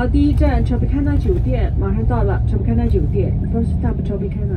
到第一站 Tropicana 酒店，马上到了 Tropicana 酒店 ，First stop Tropicana。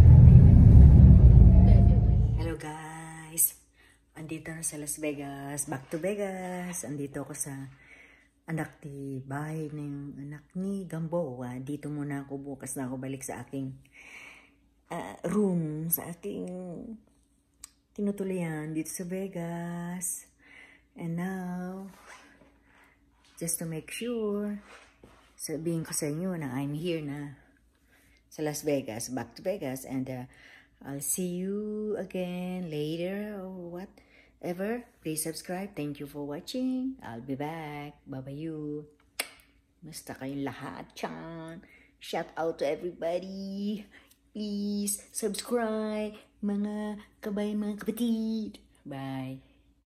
Hello guys! Andito na sa Las Vegas. Back to Vegas. Andito ako sa anak ni bahay ng anak ni Gamboa. Dito muna ako, bukas na ako balik sa aking room, sa aking tinutuloyan dito sa Vegas. And now, just to make sure, sabihin ko sa inyo na I'm here na sa Las Vegas, back to Vegas, and I'll see you again later or whatever. Please subscribe. Thank you for watching. I'll be back. Bye-bye you. Basta kayong lahat. Chan. Shout out to everybody. Please subscribe, mga kabay, mga kapatid. Bye.